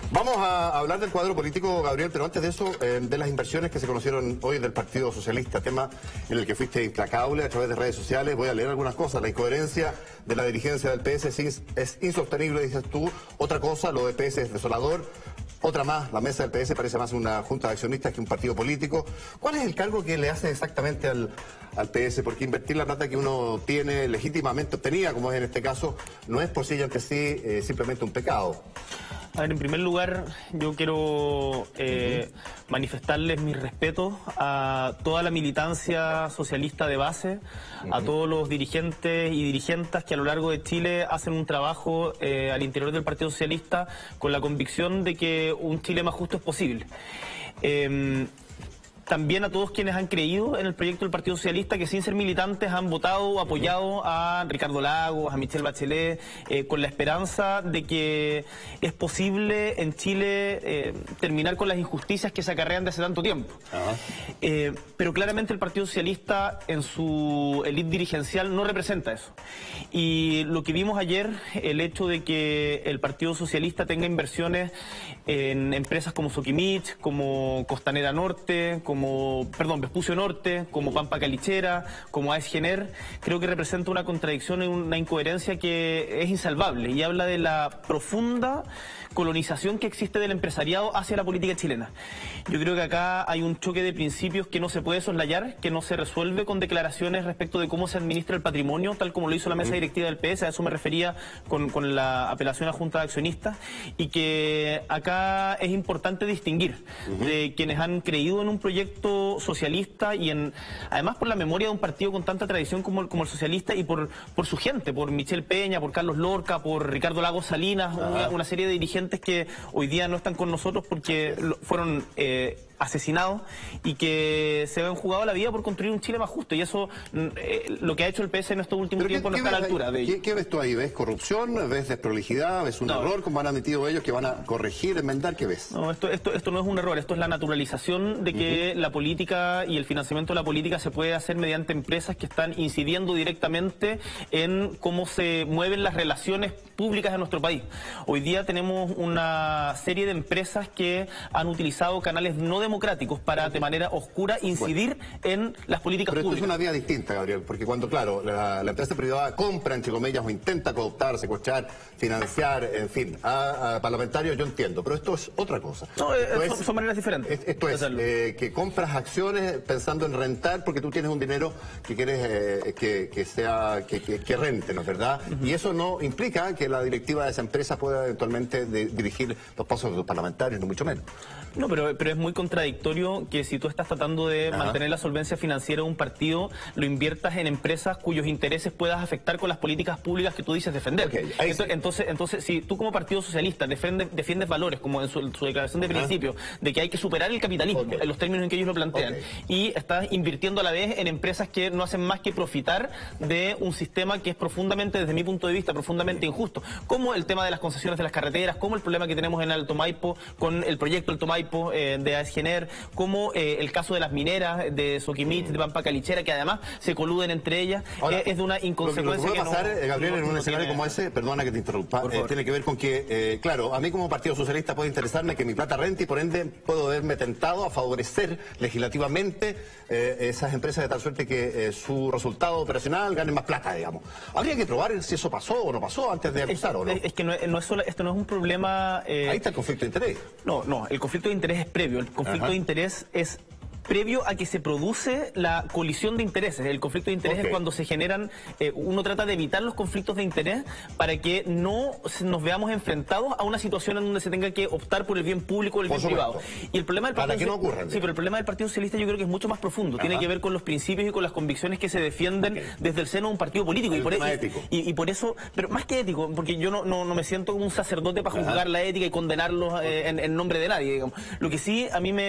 Vamos a hablar del cuadro político, Gabriel, pero antes de eso, de las inversiones que se conocieron hoy del Partido Socialista, tema en el que fuiste implacable a través de redes sociales. Voy a leer algunas cosas. La incoherencia de la dirigencia del PS es insostenible, dices tú. Otra cosa, lo de PS es desolador. Otra más, la mesa del PS parece más una junta de accionistas que un partido político. ¿Cuál es el cargo que le hace exactamente al PS? Porque invertir la plata que uno tiene legítimamente obtenida, como es en este caso, no es por sí y ante sí simplemente un pecado. A ver, en primer lugar, yo quiero manifestarles mi respeto a toda la militancia socialista de base, a todos los dirigentes y dirigentas que a lo largo de Chile hacen un trabajo al interior del Partido Socialista con la convicción de que un Chile más justo es posible. También a todos quienes han creído en el proyecto del Partido Socialista, que sin ser militantes han votado o apoyado a Ricardo Lagos, a Michelle Bachelet, con la esperanza de que es posible en Chile terminar con las injusticias que se acarrean de hace tanto tiempo. Pero claramente el Partido Socialista en su élite dirigencial no representa eso. Y lo que vimos ayer, el hecho de que el Partido Socialista tenga inversiones en empresas como Soquimich, como Costanera Norte, como Vespucio Norte, como Pampa Calichera, como AES Gener, creo que representa una contradicción y una incoherencia que es insalvable y habla de la profunda colonización que existe del empresariado hacia la política chilena. Yo creo que acá hay un choque de principios que no se puede soslayar, que no se resuelve con declaraciones respecto de cómo se administra el patrimonio, tal como lo hizo la mesa directiva del PS, a eso me refería con la apelación a Junta de Accionistas, y que acá es importante distinguir de quienes han creído en un proyecto socialista y además por la memoria de un partido con tanta tradición como el socialista y por su gente, por Michelle Peña, por Carlos Lorca, por Ricardo Lagos Salinas, una serie de dirigentes que hoy día no están con nosotros porque fueron asesinados y que se han jugado la vida por construir un Chile más justo, y eso lo que ha hecho el PS en estos últimos tiempos no está a la altura de ello. ¿Qué ves tú ahí? ¿Ves corrupción? ¿Ves desprolijidad? ¿Ves un error como han admitido ellos que van a corregir, enmendar? ¿Qué ves? No, esto no es un error, esto es la naturalización de que la política y el financiamiento de la política se puede hacer mediante empresas que están incidiendo directamente en cómo se mueven las relaciones públicas en nuestro país. Hoy día tenemos una serie de empresas que han utilizado canales no democráticos para de manera oscura incidir en las políticas públicas. Pero esto es una vía distinta, Gabriel, porque cuando, claro, la empresa privada compra, entre comillas, o intenta cooptar, secuestrar, financiar, en fin, a parlamentarios, yo entiendo, pero esto es otra cosa. No, son maneras diferentes. Esto es que compras acciones pensando en rentar porque tú tienes un dinero que quieres que rente, ¿no es verdad? Y eso no implica que la directiva de esa empresa pueda eventualmente dirigir los pasos de los parlamentarios, no mucho menos. No, pero es muy contradictorio que si tú estás tratando de mantener la solvencia financiera de un partido, lo inviertas en empresas cuyos intereses puedas afectar con las políticas públicas que tú dices defender. Entonces, si tú como Partido Socialista defiendes valores, como en su declaración de principio, de que hay que superar el capitalismo, en los términos en que ellos lo plantean, y estás invirtiendo a la vez en empresas que no hacen más que profitar de un sistema que es profundamente, desde mi punto de vista, profundamente injusto, como el tema de las concesiones de las carreteras, como el problema que tenemos en Alto Maipo con el proyecto Alto Maipo de AES Gener, como el caso de las mineras de Soquimich, de Pampa Calichera, que además se coluden entre ellas. Ahora, es de una inconsecuencia. Lo que puede pasar, Gabriel, en un escenario como ese, perdona que te interrumpa, tiene que ver con que, claro, a mí como Partido Socialista puede interesarme que mi plata rente y por ende puedo verme tentado a favorecer legislativamente esas empresas de tal suerte que su resultado operacional gane más plata, digamos. Habría que probar si eso pasó o no pasó antes de acusar, ¿o no? Es que esto no es un problema... Ahí está el conflicto de interés. No, el conflicto de interés es previo. El conflicto de interés es previo a que se produce la colisión de intereses. El conflicto de interés es cuando se generan, uno trata de evitar los conflictos de interés para que no nos veamos enfrentados a una situación en donde se tenga que optar por el bien público o el bien privado. Y el problema del para que no ocurra. Sí, pero el problema del Partido Socialista yo creo que es mucho más profundo. Tiene que ver con los principios y con las convicciones que se defienden desde el seno de un partido político. Y por eso, pero más que ético, porque yo no me siento como un sacerdote para juzgar la ética y condenarlos en nombre de nadie, digamos. Lo que sí a mí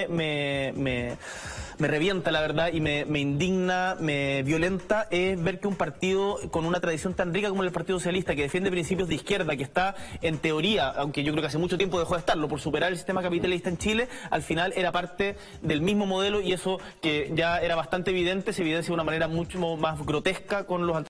me revienta, la verdad, y me indigna, me violenta, es ver que un partido con una tradición tan rica como el Partido Socialista, que defiende principios de izquierda, que está en teoría, aunque yo creo que hace mucho tiempo dejó de estarlo, por superar el sistema capitalista en Chile, al final era parte del mismo modelo, y eso que ya era bastante evidente, se evidencia de una manera mucho más grotesca con los